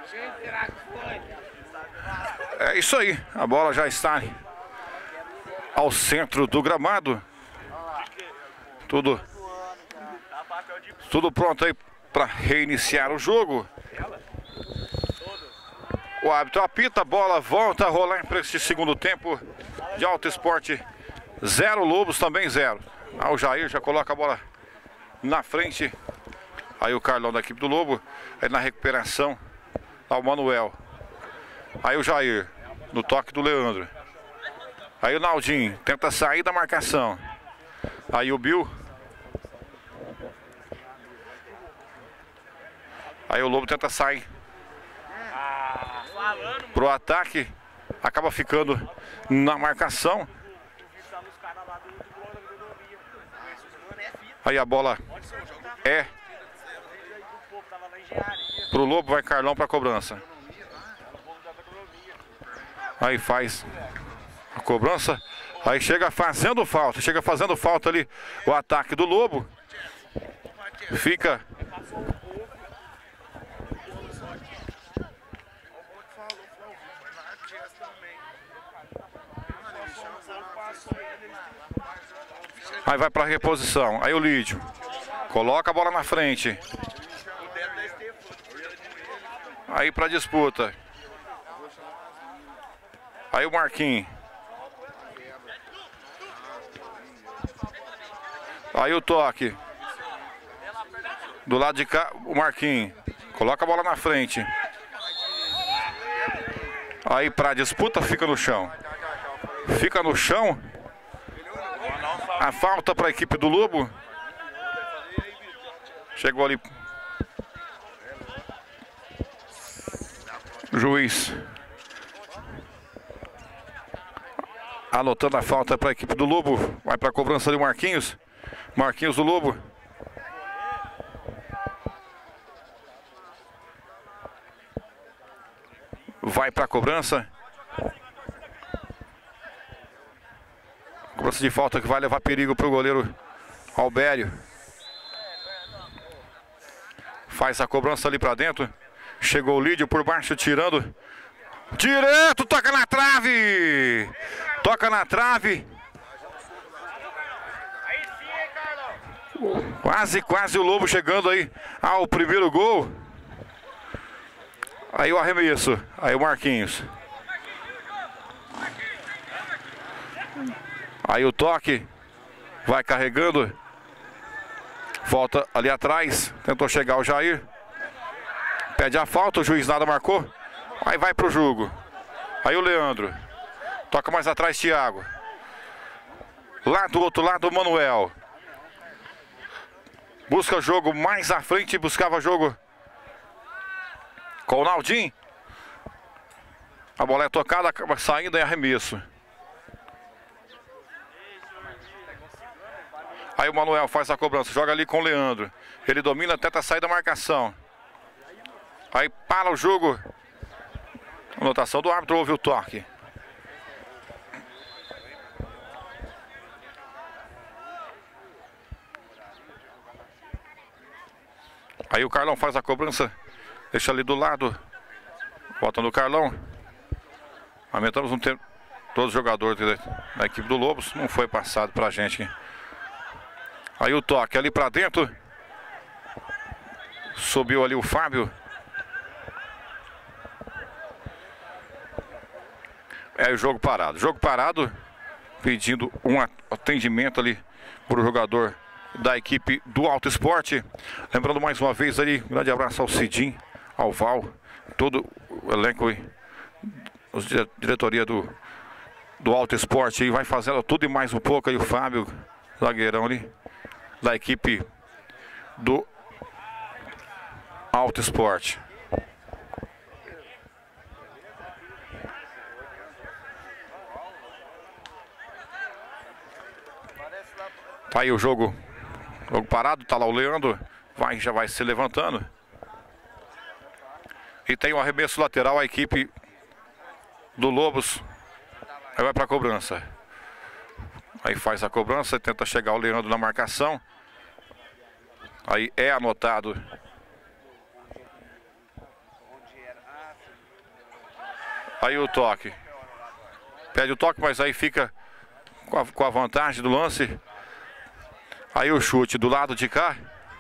É isso aí, a bola já está ao centro do gramado. Tudo pronto aí para reiniciar o jogo. O árbitro apita, a bola volta a rolar para esse segundo tempo de Alto Esporte 0, Lobos também 0. O Jair já coloca a bola na frente. Aí o Carlão da equipe do Lobo, aí na recuperação, o Manuel. Aí o Jair, no toque do Leandro. Aí o Naldinho, tenta sair da marcação. Aí o Bill. Aí o Lobo tenta sair pro ataque. Acaba ficando na marcação. Aí a bola é pro Lobo, vai Carlão pra cobrança. Aí faz a cobrança. Aí chega fazendo falta ali o ataque do Lobo. Fica aí vai para reposição. Aí o Lídio coloca a bola na frente. Aí para disputa. Aí o Marquinhos. Aí o toque. Do lado de cá, o Marquinhos. Coloca a bola na frente. Aí para disputa, fica no chão. Fica no chão. A falta para a equipe do Lobo. Chegou ali. O juiz anotando a falta para a equipe do Lobo. Vai para a cobrança ali o Marquinhos. Marquinhos do Lobo. Vai para a cobrança. Cobrança de falta que vai levar perigo para o goleiro Albério. Faz a cobrança ali para dentro. Chegou o Lídio por baixo, tirando. Direto, toca na trave. Toca na trave. Quase o Lobo chegando aí ao primeiro gol. Aí o arremesso. Aí o Marquinhos. Aí o toque. Vai carregando. Volta ali atrás. Tentou chegar o Jair. Pede a falta. O juiz nada marcou. Aí vai pro jogo. Aí o Leandro. Toca mais atrás, Thiago. Lá do outro lado, o Manuel. Busca jogo mais à frente. Buscava jogo com o Naldinho. A bola é tocada, acaba saindo em arremesso. Aí o Manuel faz a cobrança, joga ali com o Leandro. Ele domina, tenta sair da marcação. Aí para o jogo. Anotação do árbitro, houve o toque. Aí o Carlão faz a cobrança. Deixa ali do lado. Volta no Carlão. Aumentamos um tempo. Todos os jogadores da equipe do Lobos. Não foi passado pra gente. Aí o toque ali pra dentro. Subiu ali o Fábio. É o jogo parado. Jogo parado. Pedindo um atendimento ali pro jogador da equipe do Alto Esporte. Lembrando mais uma vez ali, um grande abraço ao Cidim, ao Val, todo o elenco aí, a diretoria do Alto Esporte aí, vai fazendo tudo e mais um pouco aí, o Fábio, zagueirão ali, da equipe do Alto Esporte. Tá aí o jogo parado, tá lá o Leandro, já vai se levantando. E tem um arremesso lateral, a equipe do Lobos. Aí vai pra cobrança. Aí faz a cobrança, tenta chegar o Leandro na marcação. Aí é anotado. Aí o toque. Pede o toque, mas aí fica com a vantagem do lance. Aí o chute do lado de cá.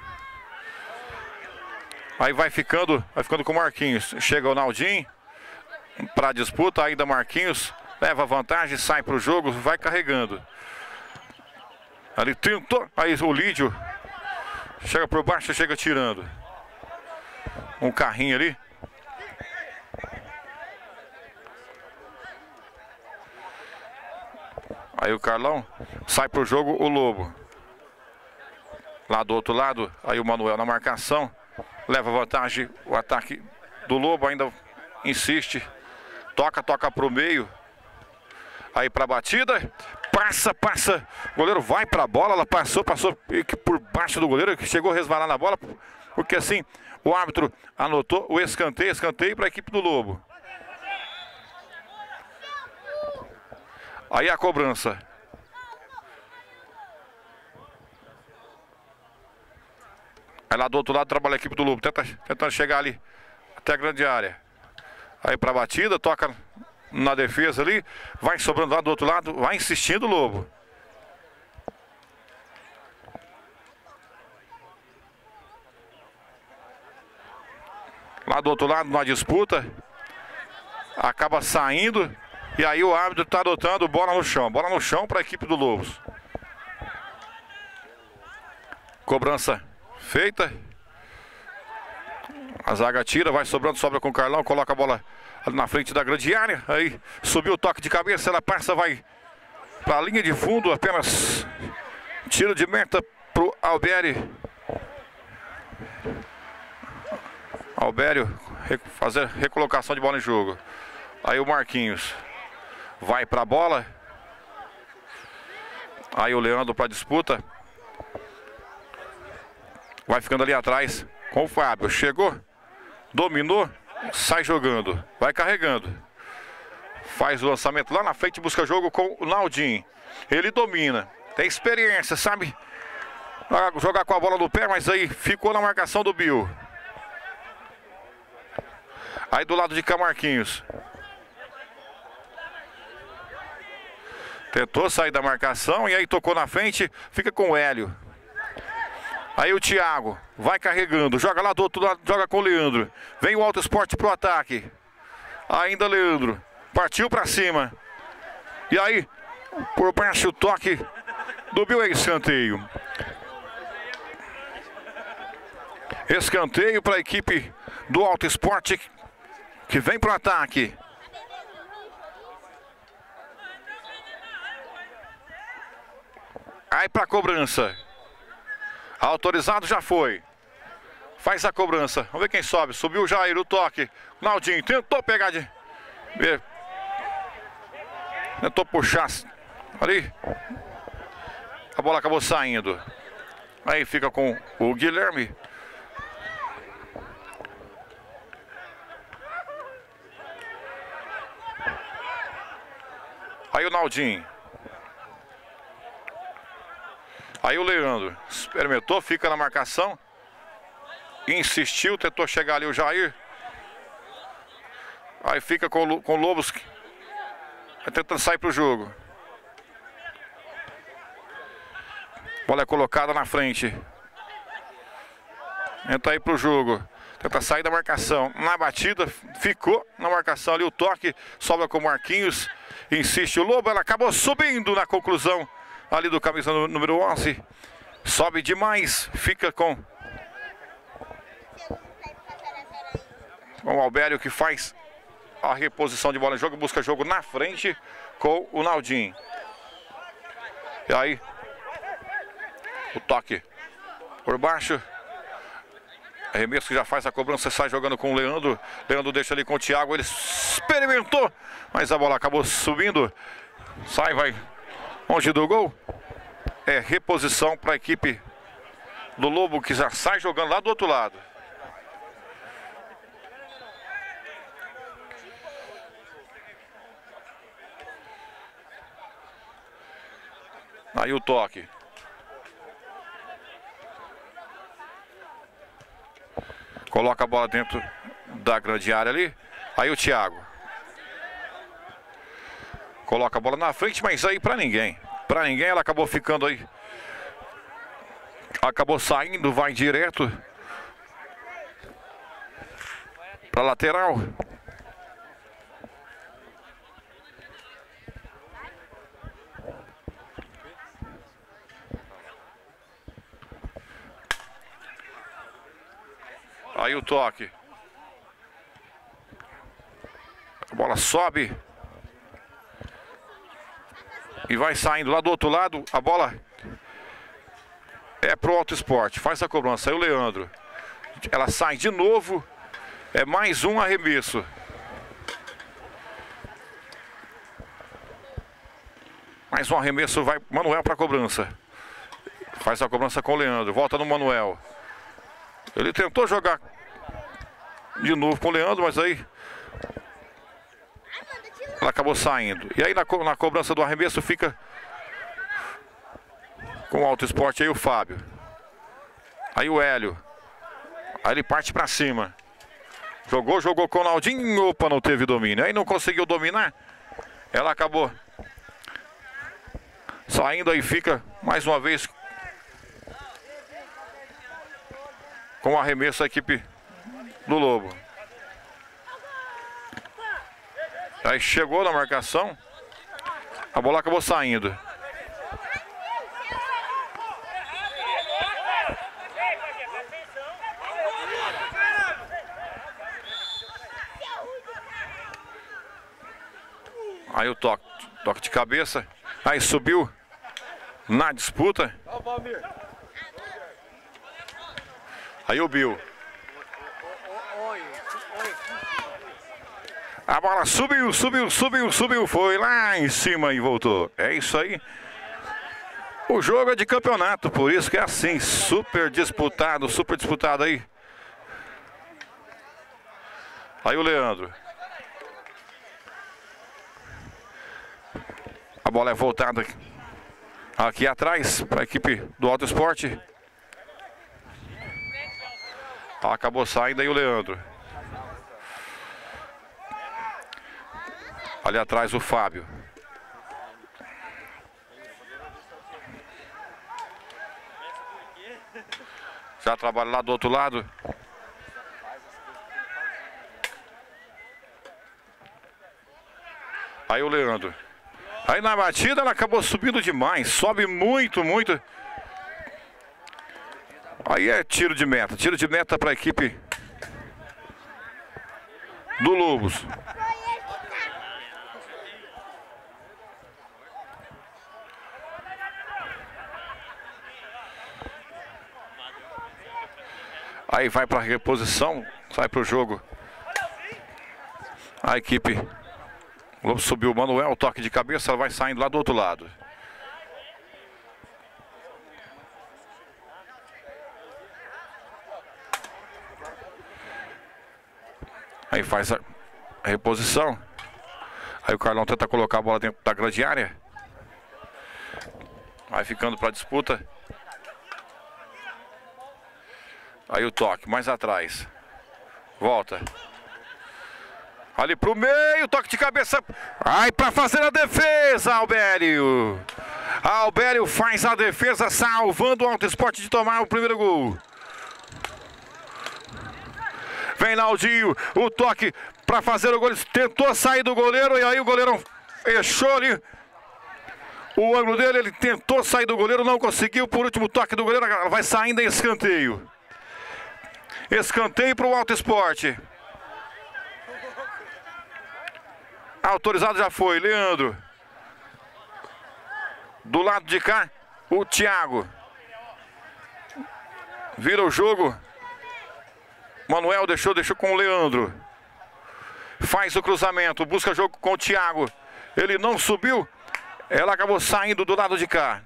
Aí vai ficando com o Marquinhos. Chega o Naldinho para a disputa, ainda Marquinhos leva vantagem, sai para o jogo, vai carregando. Ali tentou, aí o Lídio chega por baixo, chega tirando. Um carrinho ali. Aí o Carlão sai pro jogo, o Lobo. Lá do outro lado, aí o Manuel na marcação. Leva vantagem, o ataque do Lobo ainda insiste. Toca pro meio. Aí pra batida. Passa. O goleiro vai pra bola, ela passou por baixo do goleiro, que chegou a resvalar na bola. Porque assim, o árbitro anotou o escanteio para a equipe do Lobo. Aí a cobrança. Aí lá do outro lado trabalha a equipe do Lobo, tentando chegar ali até a grande área. Aí pra batida, toca na defesa ali, vai sobrando lá do outro lado, vai insistindo o Lobo. Lá do outro lado, na disputa, acaba saindo. E aí o árbitro está adotando bola no chão para a equipe do Lobos. Cobrança feita. A zaga tira, vai sobrando, sobra com o Carlão, coloca a bola ali na frente da grande área. Aí subiu o toque de cabeça, ela passa, vai para a linha de fundo, apenas tiro de meta pro Albério. Albério fazer recolocação de bola em jogo. Aí o Marquinhos vai para a bola. Aí o Leandro para a disputa. Vai ficando ali atrás com o Fábio. Chegou, dominou, sai jogando, vai carregando. Faz o lançamento lá na frente, busca jogo com o Naldinho. Ele domina, tem experiência, sabe jogar com a bola no pé, mas aí ficou na marcação do Bill. Aí do lado de cá, Marquinhos. Tentou sair da marcação e aí tocou na frente, fica com o Hélio. Aí o Thiago vai carregando, joga lá do outro lado, joga com o Leandro. Vem o Alto Esporte pro ataque. Ainda Leandro, partiu pra cima. E aí, por baixo o toque do Bill, é escanteio. Escanteio para a equipe do Alto Esporte, que vem pro ataque. Aí para a cobrança. Autorizado já foi. Faz a cobrança. Vamos ver quem sobe. Subiu o Jair, o toque. Naldinho tentou pegar de... Tentou puxar ali. A bola acabou saindo. Aí fica com o Guilherme. Aí o Naldinho. Aí o Leandro experimentou, fica na marcação. Insistiu, tentou chegar ali o Jair. Aí fica com o Lobos, tentando sair para o jogo. Bola é colocada na frente. Tenta ir para o jogo. Tenta sair da marcação. Na batida, ficou na marcação ali o toque. Sobra com o Marquinhos. Insiste o Lobo, ela acabou subindo na conclusão. Ali do camisa número 11. Sobe demais. Fica com o Albério, que faz a reposição de bola em jogo. Busca jogo na frente com o Naldinho. E aí o toque por baixo. Arremesso que já faz a cobrança. Sai jogando com o Leandro. Leandro deixa ali com o Thiago. Ele experimentou, mas a bola acabou subindo. Sai, vai longe do gol. É reposição para a equipe do Lobo, que já sai jogando lá do outro lado. Aí o toque. Coloca a bola dentro da grande área ali. Aí o Thiago. Coloca a bola na frente, mas aí pra ninguém. Pra ninguém, ela acabou ficando aí. Acabou saindo, vai direto pra lateral. Aí o toque. A bola sobe. E vai saindo lá do outro lado. A bola é pro Alto Esporte. Faz a cobrança. Aí o Leandro. Ela sai de novo. É mais um arremesso. Mais um arremesso. Vai Manuel para a cobrança. Faz a cobrança com o Leandro. Volta no Manuel. Ele tentou jogar de novo com o Leandro, mas aí ela acabou saindo. E aí na cobrança do arremesso fica com o Alto Esporte aí o Fábio. Aí o Hélio. Aí ele parte pra cima. Jogou com o Naldinho. Opa, não teve domínio. Aí não conseguiu dominar. Ela acabou saindo, aí fica mais uma vez com o arremesso a equipe do Lobo. Aí chegou na marcação. A bola acabou saindo. Aí o toque de cabeça. Aí subiu na disputa. Aí o Bill. A bola subiu. Foi lá em cima e voltou. É isso aí. O jogo é de campeonato, por isso que é assim. Super disputado aí. Aí o Leandro. A bola é voltada aqui atrás para a equipe do Alto Esporte. Acabou saindo aí o Leandro. Ali atrás o Fábio. Já trabalha lá do outro lado. Aí o Leandro. Aí na batida ela acabou subindo demais. Sobe muito. Aí é tiro de meta. Tiro de meta para a equipe do Lobos. Aí vai para a reposição. Sai para o jogo a equipe. O Lobo subiu o Manuel. Toque de cabeça. Ela vai saindo lá do outro lado. Aí faz a reposição. Aí o Carlão tenta colocar a bola dentro da grande área. Vai ficando para a disputa. Aí o toque, mais atrás. Volta. Ali pro meio, toque de cabeça. Aí para fazer a defesa, Albério. Albério faz a defesa, salvando o Alto Esporte de tomar o primeiro gol. Vem Naldinho, o toque para fazer o gol. Tentou sair do goleiro e aí o goleiro fechou ali o ângulo dele. Ele tentou sair do goleiro, não conseguiu. Por último toque do goleiro, vai saindo em escanteio. Escanteio para o Alto Esporte. Autorizado já foi, Leandro. Do lado de cá, o Thiago. Vira o jogo. Manuel deixou com o Leandro. Faz o cruzamento, busca jogo com o Thiago. Ele não subiu. Ela acabou saindo do lado de cá.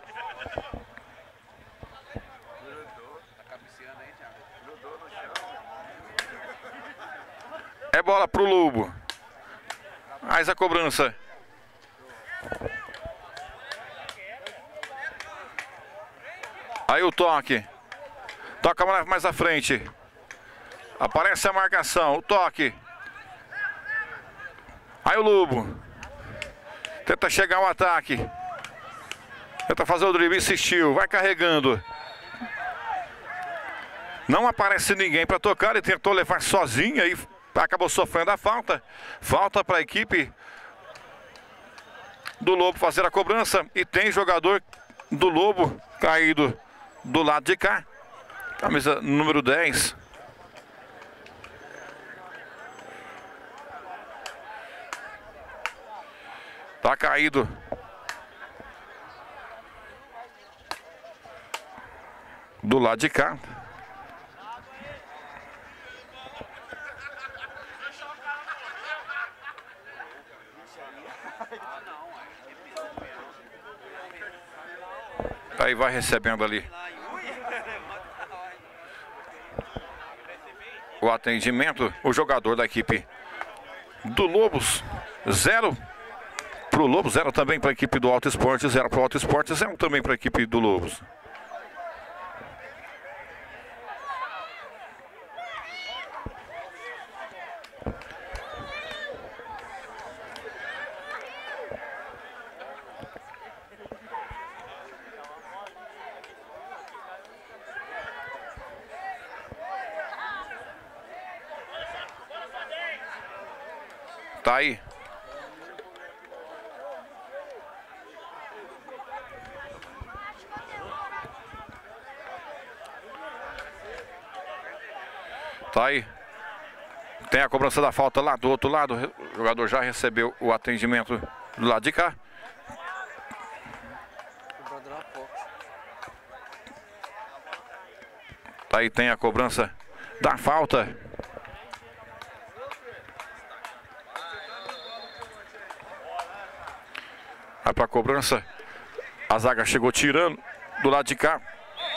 É bola pro Lobo. Faz a cobrança. Aí o toque. Toca mais à frente. Aparece a marcação. O toque. Aí o Lobo. Tenta chegar ao ataque. Tenta fazer o drible, insistiu. Vai carregando. Não aparece ninguém para tocar. Ele tentou levar sozinho e acabou sofrendo a falta. Falta para a equipe do Lobo fazer a cobrança. E tem jogador do Lobo caído do lado de cá. Camisa número 10. Tá caído. Do lado de cá. Aí vai recebendo ali o atendimento. O jogador da equipe do Lobos. 0 para o Lobos, 0 também para a equipe do Alto Esporte. 0 para o Alto Esporte, 0 também para a equipe do Lobos. Tá aí. Tá aí. Tem a cobrança da falta lá do outro lado. O jogador já recebeu o atendimento do lado de cá. Tá aí, tem a cobrança da falta. Vai para a cobrança. A zaga chegou tirando do lado de cá.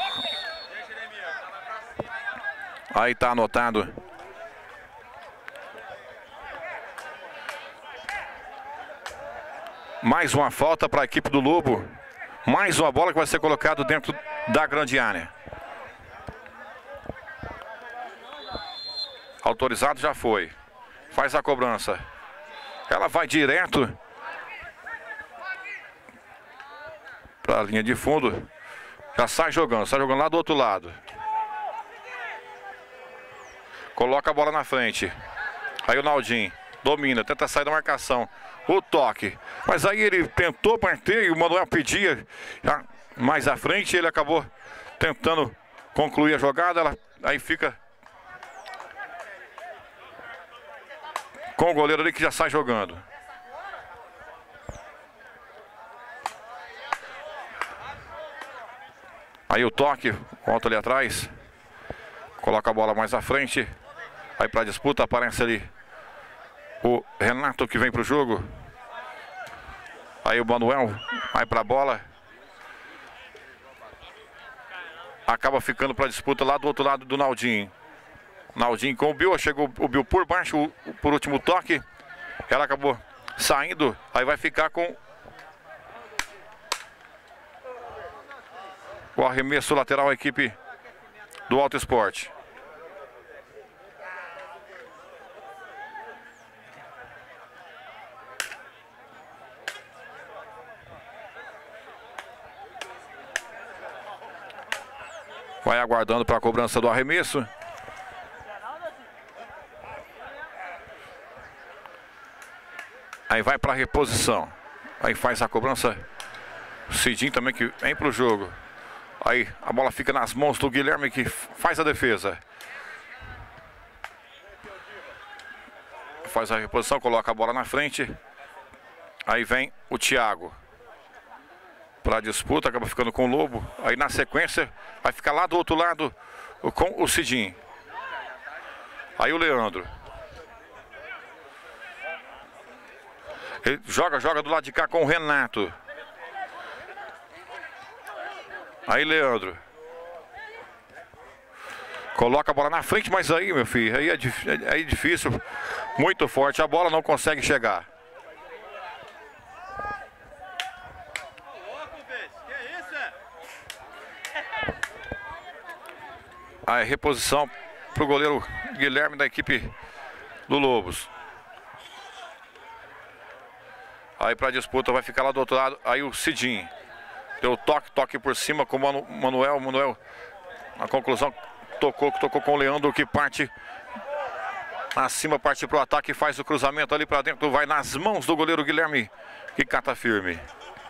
Aí tá anotado. Mais uma falta para a equipe do Lobo. Mais uma bola que vai ser colocada dentro da grande área. Autorizado já foi. Faz a cobrança. Ela vai direto para a linha de fundo. Já sai jogando lá do outro lado. Coloca a bola na frente. Aí o Naldinho domina, tenta sair da marcação. O toque. Mas aí ele tentou bater e o Manuel pedia. Já mais à frente ele acabou tentando concluir a jogada. Aí fica com o goleiro ali que já sai jogando. Aí o toque, volta ali atrás. Coloca a bola mais à frente. Aí para a disputa aparece ali o Renato que vem para o jogo. Aí o Manuel vai para a bola. Acaba ficando para a disputa lá do outro lado do Naldinho. Naldinho com o Bill. Chegou o Bill por baixo, por último toque. Ela acabou saindo. Aí vai ficar com o arremesso lateral a equipe do Alto Esporte. Vai aguardando para a cobrança do arremesso. Aí vai para a reposição. Aí faz a cobrança. Cidinho também que vem para o jogo. Aí a bola fica nas mãos do Guilherme que faz a defesa. Faz a reposição, coloca a bola na frente. Aí vem o Thiago para a disputa, acaba ficando com o Lobo. Aí na sequência vai ficar lá do outro lado com o Cidinho. Aí o Leandro. Ele joga do lado de cá com o Renato. Aí Leandro. Coloca a bola na frente, mas aí, meu filho, aí é difícil. Muito forte, a bola não consegue chegar. Aí reposição para o goleiro Guilherme da equipe do Lobos. Aí pra disputa vai ficar lá do outro lado. Aí o Cidinho. Deu toque por cima com o Manuel. Manuel, na conclusão, tocou com o Leandro, que parte acima, parte pro ataque, faz o cruzamento ali pra dentro. Vai nas mãos do goleiro Guilherme, que cata firme.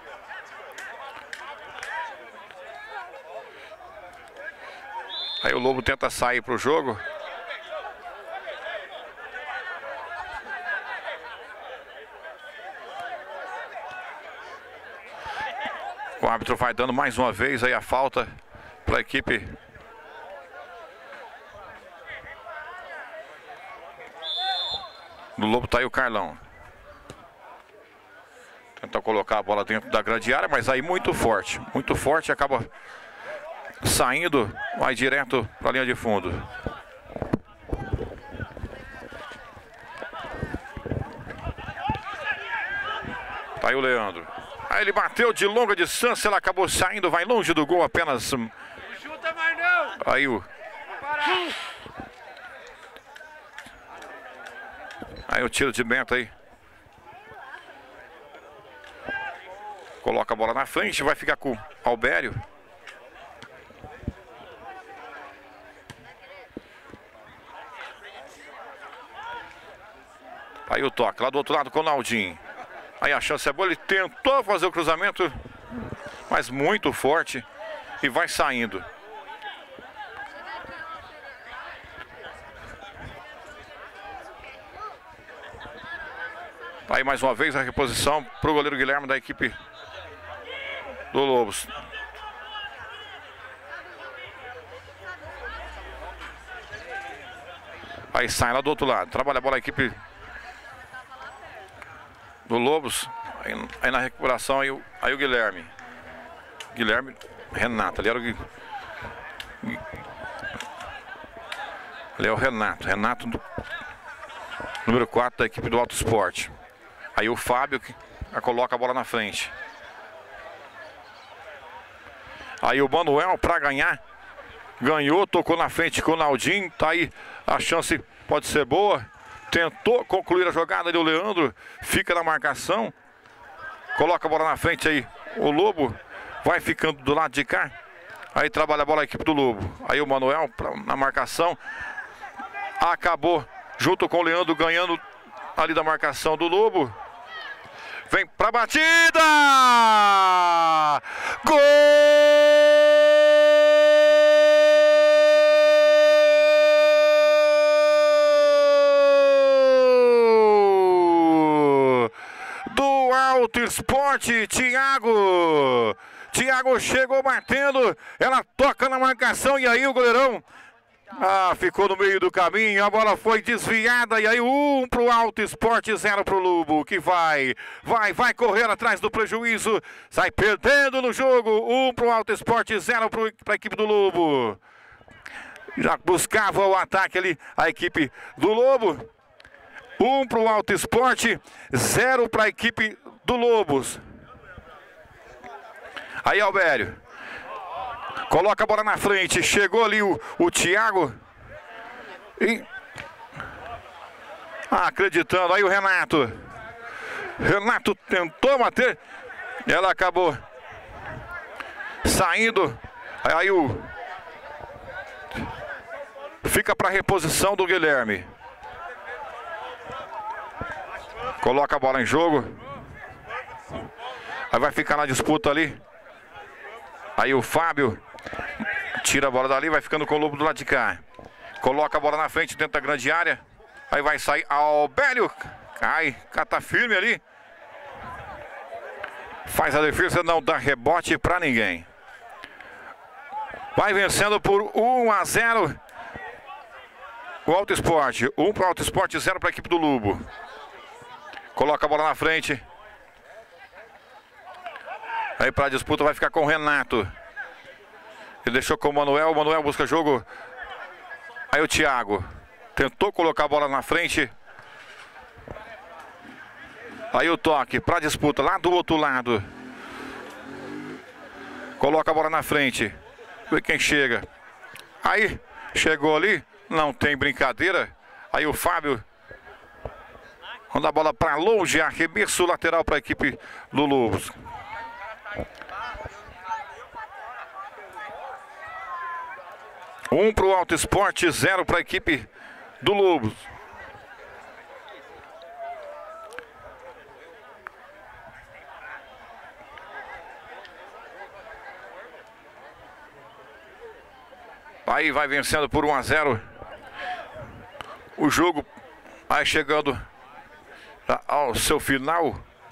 Aí o Lobo tenta sair pro jogo. O árbitro vai dando mais uma vez aí a falta para a equipe do Lobo. Tá aí o Carlão. Tenta colocar a bola dentro da grande área, mas aí muito forte, acaba saindo, vai direto para a linha de fundo. Tá aí o Leandro. Aí ele bateu de longa distância, ela acabou saindo, vai longe do gol apenas. Aí o tiro de Bento aí. Coloca a bola na frente, vai ficar com o Albério. Aí o toque, lá do outro lado com o Naldinho. Aí a chance é boa, ele tentou fazer o cruzamento, mas muito forte, e vai saindo. Aí mais uma vez a reposição para o goleiro Guilherme da equipe do Lobos. Aí sai lá do outro lado, trabalha a bola a equipe do Lobos. Aí na recuperação aí o Guilherme Renato, ali era o ali é o Renato número 4 da equipe do Alto Esporte. Aí o Fábio que coloca a bola na frente. Aí o Manuel para ganhar, ganhou, tocou na frente com o Naldinho. Tá aí, a chance pode ser boa. Tentou concluir a jogada ali o Leandro, fica na marcação, coloca a bola na frente aí o Lobo, vai ficando do lado de cá. Aí trabalha a bola a equipe do Lobo. Aí o Manuel na marcação, acabou junto com o Leandro ganhando ali da marcação do Lobo. Vem pra batida! Gol! Do Alto Esporte, Thiago chegou batendo, ela toca na marcação e aí o goleirão ficou no meio do caminho, a bola foi desviada e aí 1 pro Alto Esporte, 0 pro Lobo, que vai correr atrás do prejuízo, sai perdendo no jogo. 1 pro Alto Esporte, 0 para a equipe do Lobo. Já buscava o ataque ali a equipe do Lobo. 1 pro Alto Esporte, 0 para a equipe do Lobos. Aí Albério coloca a bola na frente, chegou ali o Thiago. E acreditando, aí o Renato tentou bater, ela acabou saindo. Aí fica para reposição do Guilherme. Coloca a bola em jogo. Aí vai ficar na disputa ali. Aí o Fábio tira a bola dali, vai ficando com o Lobo do lado de cá. Coloca a bola na frente dentro da grande área. Aí vai sair Albério. Cai, cata firme ali. Faz a defesa, não dá rebote para ninguém. Vai vencendo por 1-0 o Alto Esporte. 1 para o Alto Esporte, 0 para a equipe do Lobo. Coloca a bola na frente. Aí para a disputa vai ficar com o Renato. Ele deixou com o Manuel busca jogo. Aí o Thiago tentou colocar a bola na frente. Aí o toque para a disputa lá do outro lado. Coloca a bola na frente. Vê quem chega. Aí chegou ali, não tem brincadeira. Aí o Fábio Manda a bola para longe, arremesso lateral para a equipe do Lobos. Um para o Alto Esporte, 0 para a equipe do Lobos. Aí vai vencendo por 1-0. O jogo vai chegando ao seu final.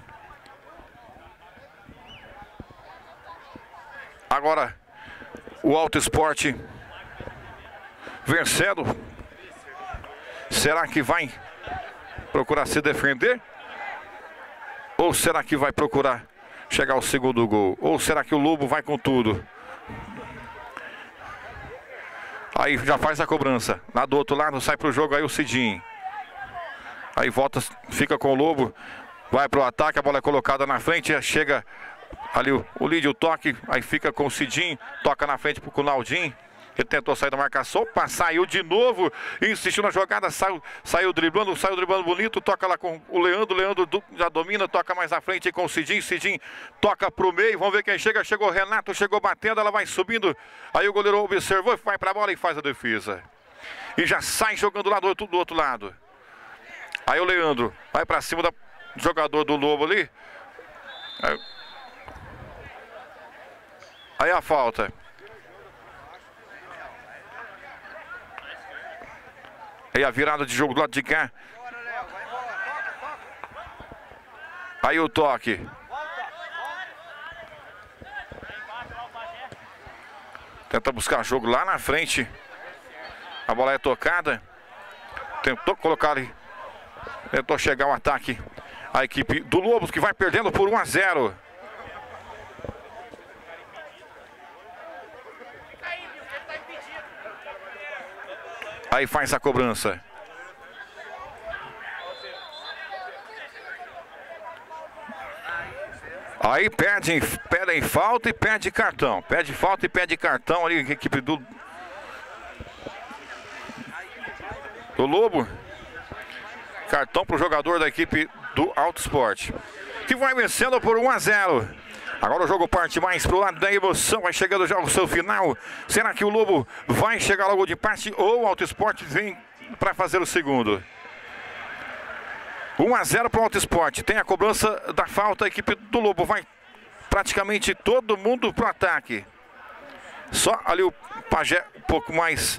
Agora o Alto Esporte vencendo. Será que vai procurar se defender? Ou será que vai procurar chegar ao segundo gol? Ou será que o Lobo vai com tudo? Aí já faz a cobrança. Lá do outro lado sai pro jogo aí o Cidinho. Aí volta, fica com o Lobo. Vai pro ataque, a bola é colocada na frente. Chega ali o Lídio, o toque. Aí fica com o Cidinho. Toca na frente pro Naldinho. Ele tentou sair da marcação. Opa, saiu de novo. Insistiu na jogada. Saiu driblando bonito. Toca lá com o Leandro. Leandro já domina. Toca mais à frente com o Cidinho. Cidinho toca pro meio. Vamos ver quem chega. Chegou o Renato. Chegou batendo. Ela vai subindo. Aí o goleiro observou. Vai pra bola e faz a defesa. E já sai jogando lá do outro lado. Aí o Leandro vai pra cima do jogador do Lobo ali. Aí a falta. Aí a virada de jogo do lado de cá. Aí o toque. Tenta buscar jogo lá na frente. A bola é tocada. Tentou colocar ali. Tentou chegar o ataque. A equipe do Lobos que vai perdendo por 1-0. Aí faz a cobrança. Aí pedem falta e pede cartão. Pede falta e pede cartão ali, a equipe do Lobo. Cartão para o jogador da equipe do Alto Esporte, que vai vencendo por 1-0. Agora o jogo parte mais pro lado da emoção. Vai chegando já ao seu final. Será que o Lobo vai chegar logo de parte ou o Alto Esporte vem para fazer o segundo? 1-0 para o Alto Esporte. Tem a cobrança da falta. A equipe do Lobo vai praticamente todo mundo pro ataque. Só ali o Pajé um pouco mais.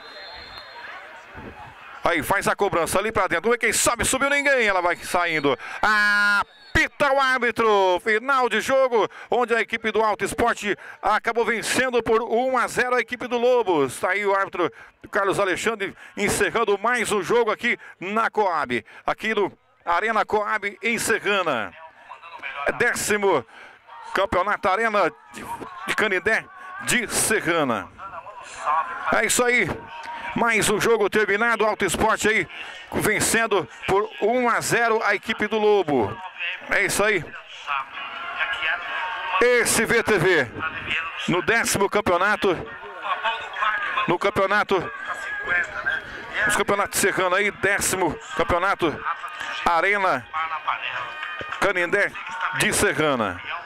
Aí faz a cobrança ali para dentro. Quem sobe, subiu ninguém. Ela vai saindo. Apita o árbitro. Final de jogo, onde a equipe do Alto Esporte acabou vencendo por 1-0 a equipe do Lobos. Está aí o árbitro Carlos Alexandre encerrando mais um jogo aqui na Coab. Aqui no Arena Coab em Serrana. 10º Campeonato Arena de Canindé de Serrana. É isso aí. Mais um jogo terminado, Alto Esporte aí vencendo por 1-0 a equipe do Lobo. É isso aí. Esse VTV no 10º campeonato. No campeonato. Os campeonatos Serrana aí, 10º campeonato Arena Canindé de Serrana.